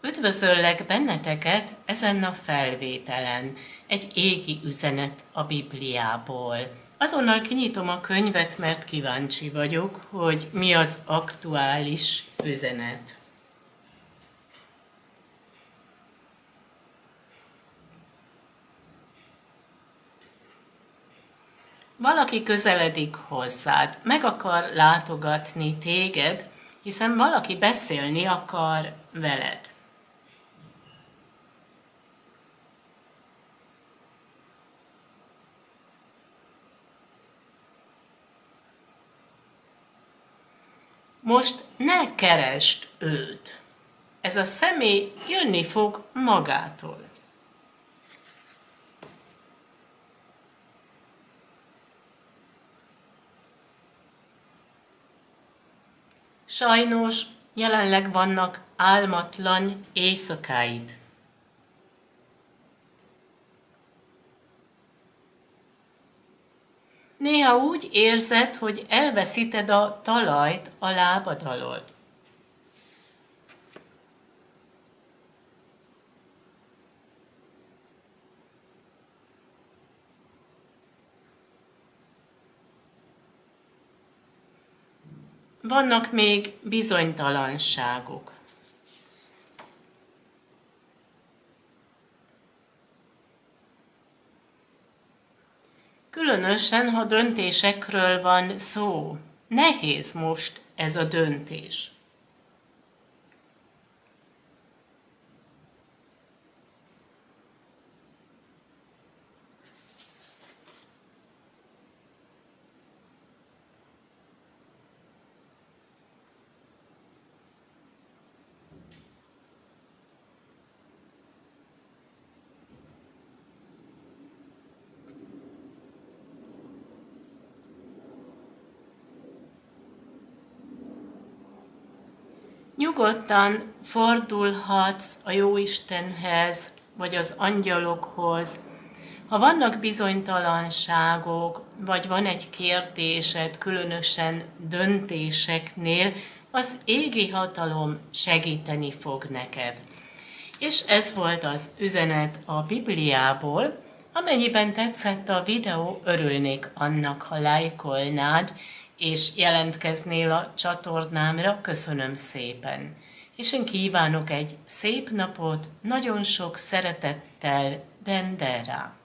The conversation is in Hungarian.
Üdvözöllek benneteket ezen a felvételen. Egy égi üzenet a Bibliából. Azonnal kinyitom a könyvet, mert kíváncsi vagyok, hogy mi az aktuális üzenet. Valaki közeledik hozzád, meg akar látogatni téged, hiszen valaki beszélni akar veled. Most ne keresd őt. Ez a személy jönni fog magától. Sajnos jelenleg vannak álmatlan éjszakáid. Néha úgy érzed, hogy elveszíted a talajt a lábad alól. Vannak még bizonytalanságok. Különösen, ha döntésekről van szó. Nehéz most ez a döntés. Nyugodtan fordulhatsz a Jóistenhez, vagy az angyalokhoz. Ha vannak bizonytalanságok, vagy van egy kérdésed, különösen döntéseknél, az égi hatalom segíteni fog neked. És ez volt az üzenet a Bibliából. Amennyiben tetszett a videó, örülnék annak, ha lájkolnád, és jelentkeznél a csatornámra. Köszönöm szépen. És én kívánok egy szép napot, nagyon sok szeretettel, Dendera.